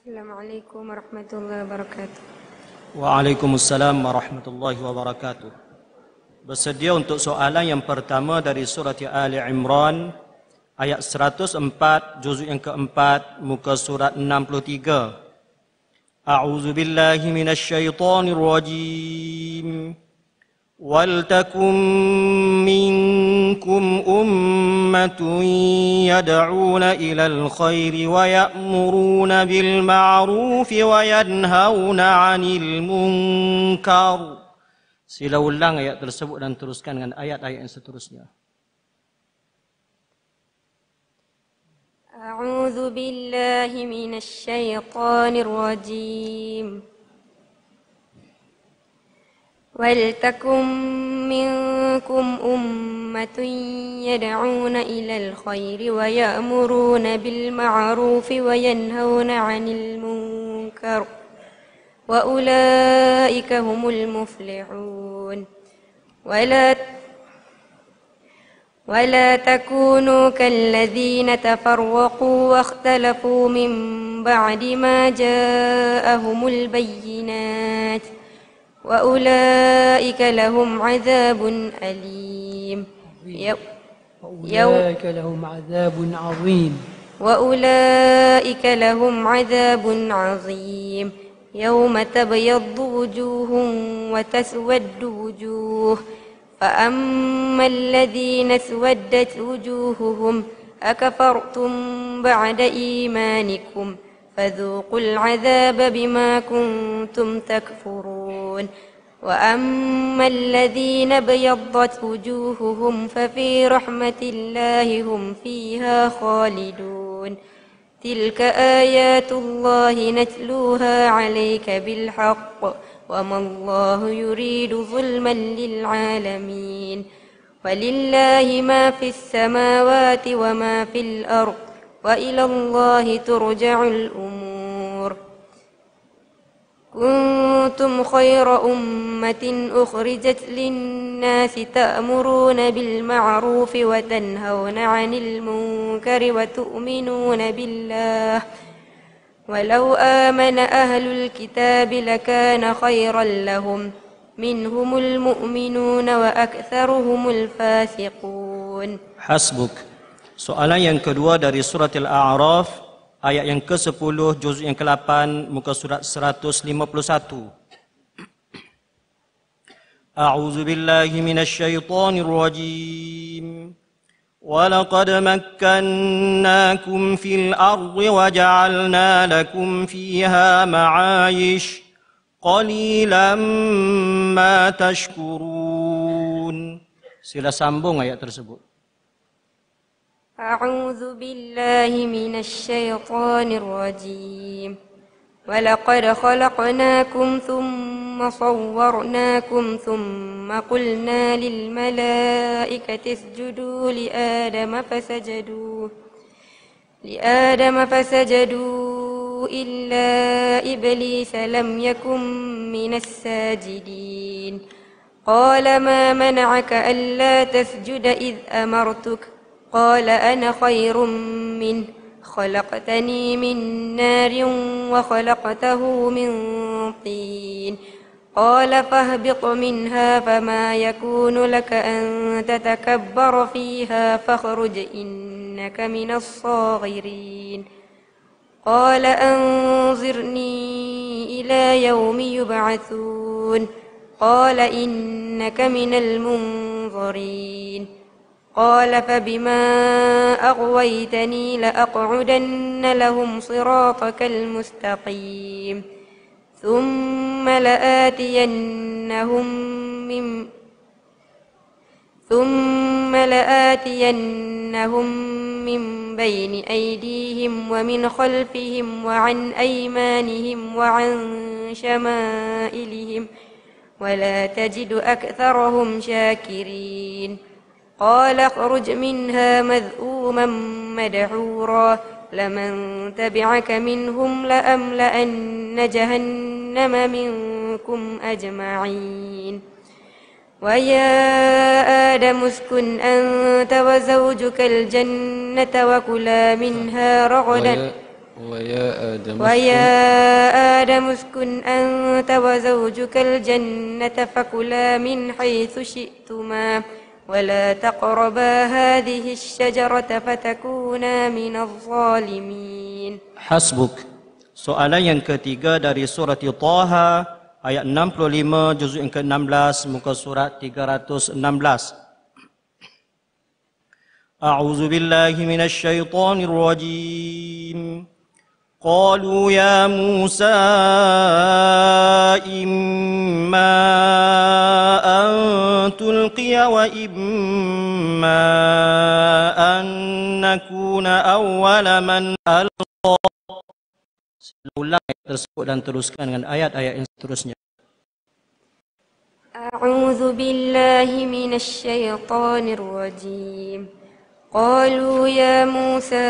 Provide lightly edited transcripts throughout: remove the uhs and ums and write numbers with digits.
Assalamualaikum warahmatullahi wabarakatuh. Waalaikumsalam warahmatullahi wabarakatuh. Bersedia untuk soalan yang pertama dari surat Ali Imran ayat 104 juzuk yang keempat muka surat 63. A'udzu billahi minasyaitonir rajim. وَلْتَكُنْ مِنْكُمْ أُمَّةٌ يَدْعُونَ إِلَى الْخَيْرِ وَيَأْمُرُونَ بِالْمَعْرُوفِ وَيَنْهَوْنَ عَنِ الْمُنْكَرِ. Sila ulang ayat tersebut dan teruskan dengan ayat-ayat yang seterusnya. A'udzu billahi minasy syaithanir rajim. وَلْتَكُنْ مِنْكُمْ أُمَّةٌ يَدْعُونَ إِلَى الْخَيْرِ وَيَأْمُرُونَ بِالْمَعْرُوفِ وَيَنْهَوْنَ عَنِ الْمُنْكَرِ وَأُولَئِكَ هُمُ الْمُفْلِحُونَ ولا تكونوا كالذين تفرقوا واختلفوا من بعد ما جاءهم البينات وأولئك لهم عذاب أليم وأولئك لهم عذاب عظيم وأولئك لهم عذاب عظيم يوم تبيض وجوه وتسود وجوه فأما الذين اسودت وجوههم أكفرتم بعد إيمانكم فذوقوا العذاب بما كنتم تكفرون وأما الذين ابيضت وجوههم ففي رحمة الله هم فيها خالدون تلك آيات الله نتلوها عليك بالحق وما الله يريد ظلما للعالمين ولله ما في السماوات وما في الأرض وإلى الله ترجع الأمور كنتم خير أمة أخرجت للناس تأمرون بالمعروف وتنهون عن المنكر وتؤمنون بالله ولو آمن أهل الكتاب لكان خيرا لهم منهم المؤمنون وأكثرهم الفاسقون. Hasbuk. Soalan yang kedua dari surat Al-A'raf ayat yang ke-10 juzuk yang ke-8 muka surat 151. A'udzu billahi minasy syaithanir rajim. وَلَقَدْ مَكَّنَّاكُمْ فِي الْأَرْضِ وَجَعَلْنَا لَكُمْ فِيهَا مَعَايِشَ قَلِيلًا مَا تَشْكُرُونَ. Sila sambung ayat tersebut. أعوذ بالله من الشيطان الرجيم ولقد خلقناكم ثم صورناكم ثم قلنا للملائكة اسجدوا لآدم فسجدوا إلا إبليس لم يكن من الساجدين قال ما منعك ألا تسجد إذ أمرتك قال أنا خير منه خلقتني من نار وخلقته من طين قال فاهبط منها فما يكون لك أن تتكبر فيها فاخرج إنك من الصاغرين قال أنظرني إلى يوم يبعثون قال إنك من المنظرين قال فبما أغويتني لأقعدن لهم صراطك المستقيم ثم لآتينهم من بين أيديهم ومن خلفهم وعن أيمانهم وعن شمائلهم ولا تجد أكثرهم شاكرين قال اخرج منها مذءوما مدحورا لمن تبعك منهم لأملأن جهنم منكم أجمعين ويا آدم اسكن أنت وزوجك الجنة وكلا منها رغدا ويا آدم اسكن أنت وزوجك الجنة فكلا من حيث شئتما ولا تقربا هذه الشجرة فتكونا من الظالمين. Hasbuk. Soalan yang ketiga dari surat Taha ayat 65 juzuk yang ke-16 muka surat 316. A'udzu billahi minasy syaithanir rajim. قالوا يا موسى إما أن تلقي وإما أن نكون أول من ألقى. Ulang ayat tersebut dan teruskan dengan ayat-ayat yang seterusnya. أعوذ بالله من الشيطان الرجيم. قالوا يا موسى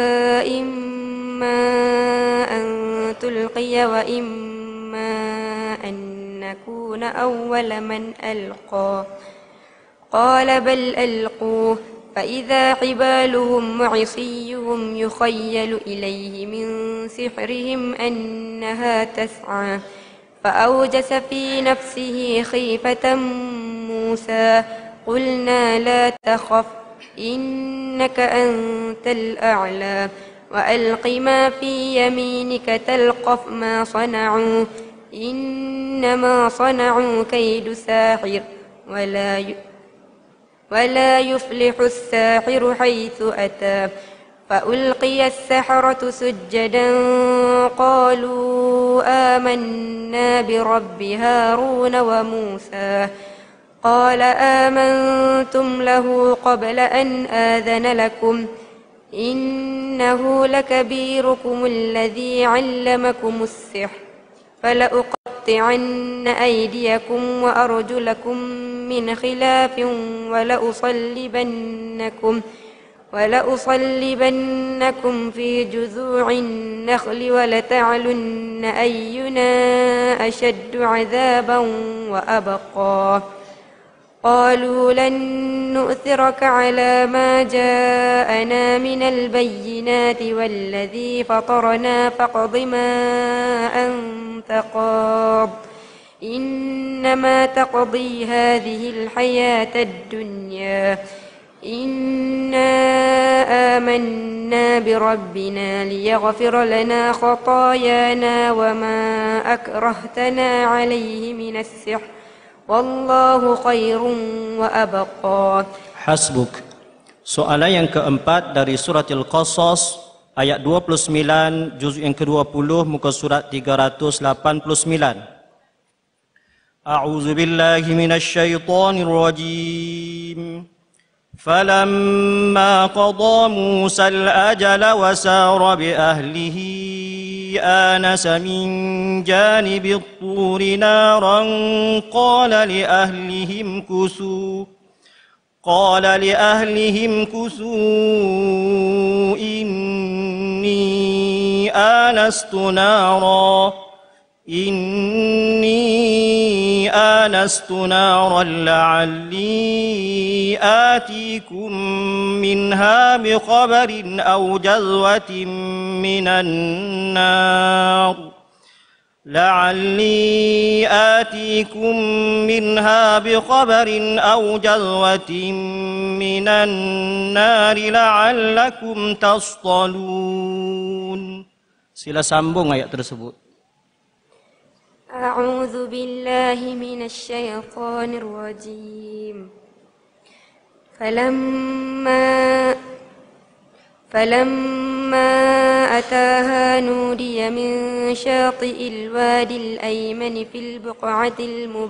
إما أن تلقي وإما أن نكون أول من ألقى قال بل ألقوه فإذا حبالهم وعصيهم يخيل إليه من سحرهم أنها تسعى فأوجس في نفسه خيفة موسى قلنا لا تخف إنك أنت الأعلى وألق ما في يمينك تلقف ما صنعوا إنما صنعوا كيد ساحر ولا يفلح الساحر حيث أتى فألقي السحرة سجدا قالوا آمنا برب هارون وموسى قال آمنتم له قبل أن آذن لكم إنه لكبيركم الذي علمكم السحر فلأقطعن أيديكم وأرجلكم من خلاف ولأصلبنكم في جذوع النخل ولتعلن أينا أشد عذابا وأبقى قالوا لن نؤثرك على ما جاءنا من البينات والذي فطرنا فاقض ما أنت قاض إنما تقضي هذه الحياة الدنيا إنا آمنا بربنا ليغفر لنا خطايانا وما أكرهتنا عليه من السحر والله خير وأبقى. Hasbuk. Soalan yang keempat dari surat Al-Qasas ayat 29 juz yang ke-20 muka surat 389. A'udzu billahi minasy syaithanir rajim. فلما قضى موسى الأجل وسار بأهله آنس من جانب الطور نارا قال لأهلهم كثوا إني آنست نارا لعلي آتيكم منها بخبر أو جذوة من النار لعلكم تصطلون. Sila sambung ayat tersebut. أعوذ بالله من الشيطان الرجيم. فلما أتاها نودي من شاطئ الوادي الأيمن في البقعة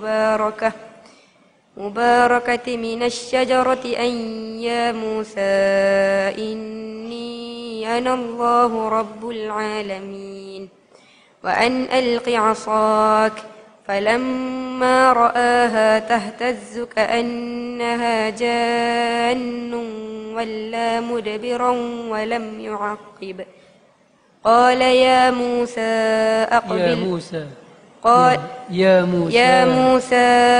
المباركة من الشجرة أن يا موسى إني أنا الله رب العالمين وأن ألق عصاك فلما رآها تهتز كأنها جان ولا مدبرا ولم يعقب قال يا موسى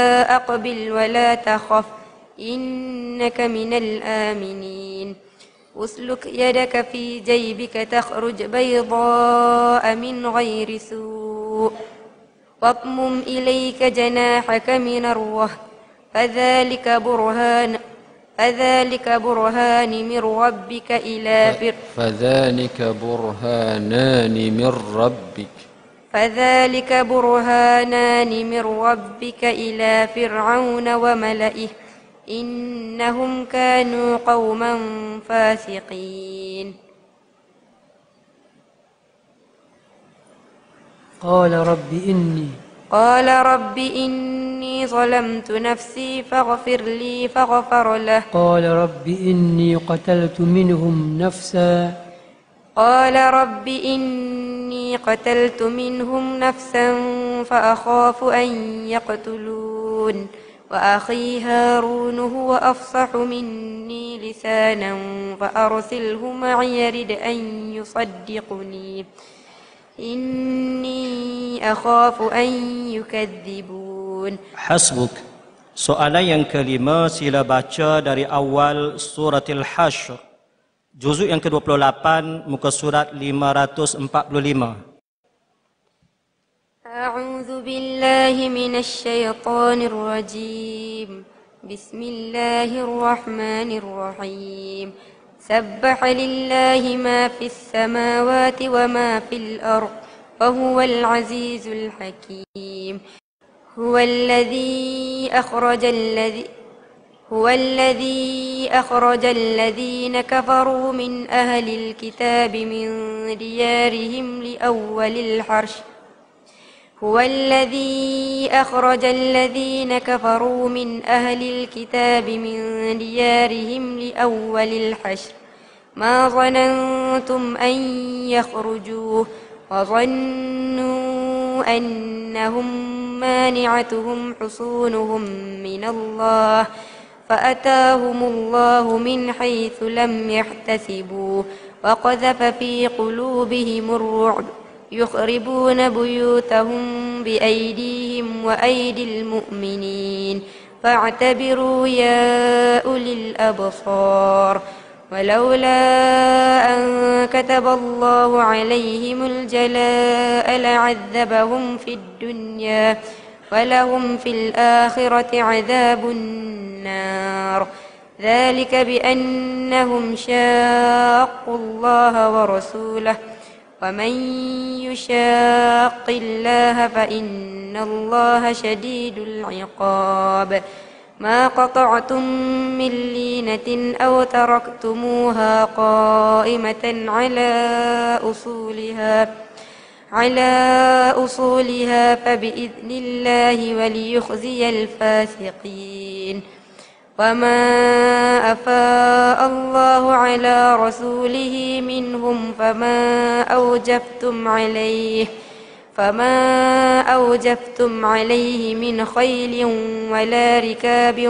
أقبل ولا تخف إنك من الآمنين أسلك يدك في جيبك تخرج بيضاء من غير سوء واضمم إليك جناحك من الرهب فذلك برهان من ربك إلى فذلك برهانان من ربك فذلك برهانان من ربك إلى فرعون وملئه إنهم كانوا قوما فاسقين. قال رب إني ظلمت نفسي فاغفر لي فغفر له. قال رب إني قتلت منهم نفسا فأخاف أن يقتلون وأخي هارون هو أفصح مني لسانا فأرسله معي يرد أن يصدقني إني أخاف أن يكذبون. Hasbuk. Soalan yang kelima, sila baca dari awal surah Al-Hashr, juzuk yang ke-28, muka surat 545. أعوذ بالله من الشيطان الرجيم. بسم الله الرحمن الرحيم. سبح لله ما في السماوات وما في الأرض وهو العزيز الحكيم. هو الذي أخرج الذين كفروا من أهل الكتاب من ديارهم لأول الحشر هو الذي أخرج الذين كفروا من أهل الكتاب من ديارهم لأول الحشر ما ظننتم أن يخرجوا وظنوا أنهم مانعتهم حصونهم من الله فأتاهم الله من حيث لم يحتسبوا وقذف في قلوبهم الرعب يخربون بيوتهم بأيديهم وأيدي المؤمنين فاعتبروا يا أولي الأبصار. ولولا أن كتب الله عليهم الجلاء لعذبهم في الدنيا ولهم في الآخرة عذاب النار ذلك بأنهم شاقوا الله ورسوله ومن يشاق الله فإن الله شديد العقاب. ما قطعتم من لينة أو تركتموها قائمة على أصولها فبإذن الله وليخزي الفاسقين. وما أفاء الله على رسوله منهم فما أوجفتم عليه من خيل ولا ركاب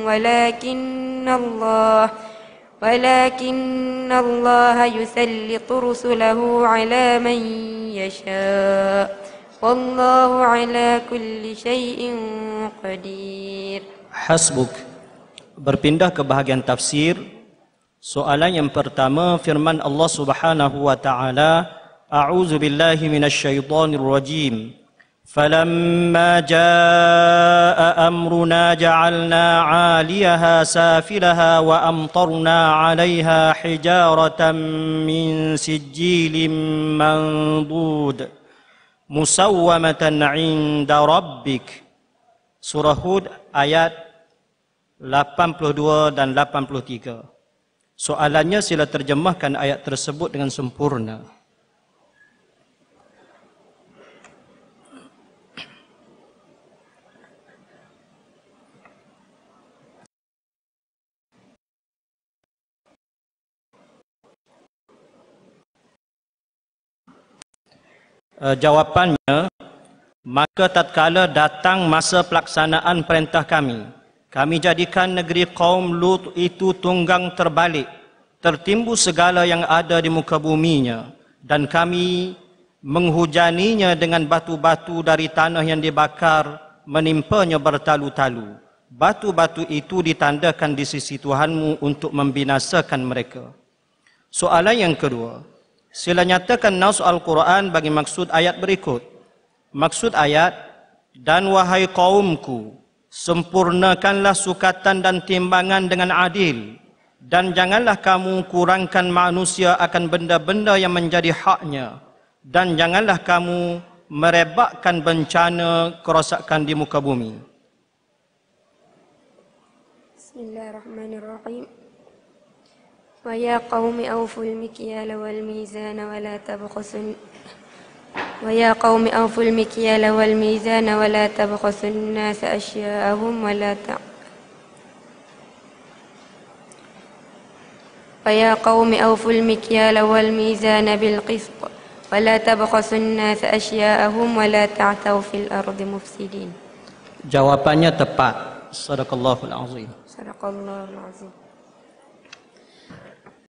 ولكن الله يسلط رسله على من يشاء والله على كل شيء قدير. Hasbuk. Berpindah ke bahagian tafsir. Soalan yang pertama, firman Allah Subhanahu wa taala, A'udzu billahi minasyaitonir rajim. Falamma jaa amruna ja'alna 'aliyaha safilaha wa amtarna 'alayha hijaratan min sijilin mandud musawwamatan 'inda rabbik. Surah Hud ayat 82 dan 83. Soalannya, sila terjemahkan ayat tersebut dengan sempurna. Jawapannya, maka tatkala datang masa pelaksanaan perintah kami jadikan negeri kaum Lut itu tunggang terbalik, tertimbun segala yang ada di muka buminya, dan kami menghujaninya dengan batu-batu dari tanah yang dibakar, menimpanya bertalu-talu. Batu-batu itu ditandakan di sisi Tuhanmu untuk membinasakan mereka. Soalan yang kedua, sila nyatakan naus Al-Quran bagi maksud ayat berikut. Maksud ayat, dan wahai kaumku, sempurnakanlah sukatan dan timbangan dengan adil, dan janganlah kamu kurangkan manusia akan benda-benda yang menjadi haknya, dan janganlah kamu merebakkan bencana kerosakan di muka bumi. Bismillahirrahmanirrahim. Wa ya qaumi awful mikyala wal mizana wa la tabkhasun ويا قوم أوفوا المكيال والميزان ولا تبخسوا الناس أشياءهم ويا قوم أوفوا المكيال والميزان بالقسط ولا تبخسوا الناس أشياءهم ولا تعثوا في الأرض مفسدين. Jawapannya tepat. Sadaqallahul azim. Sadaqallahul azim.